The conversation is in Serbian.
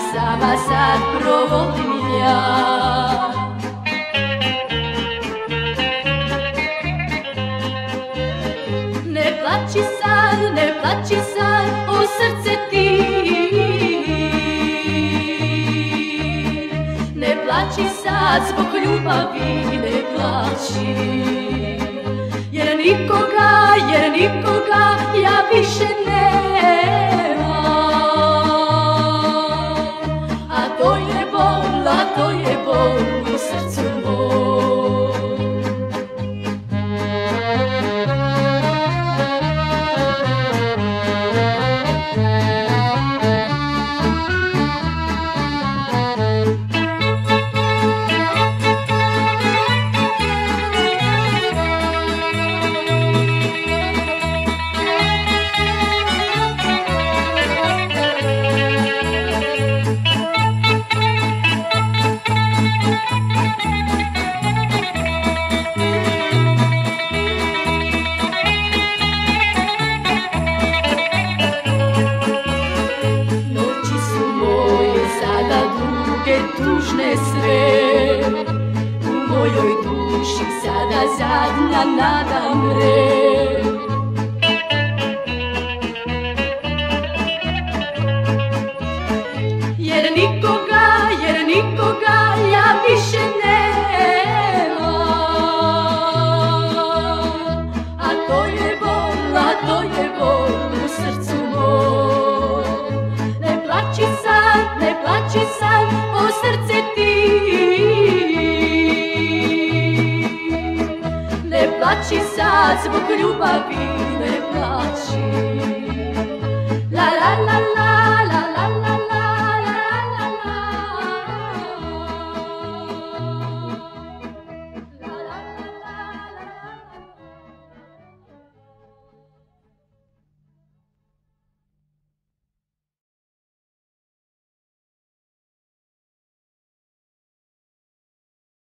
sama sad provodim ja. Ne plači sad, o srce ti. Ne plači sad zbog ljubavi, ne plači. Jer nikoga ja više nemam. A to je bol u srcu mom. Tužne sve, u mojoj duši sada zadnja nada mre. Jer nikoga ja više nemam. A to je bol u srcu mom. Ne plači sad, o srce ti. Ne plači sad zbog ljubavi, ne plači.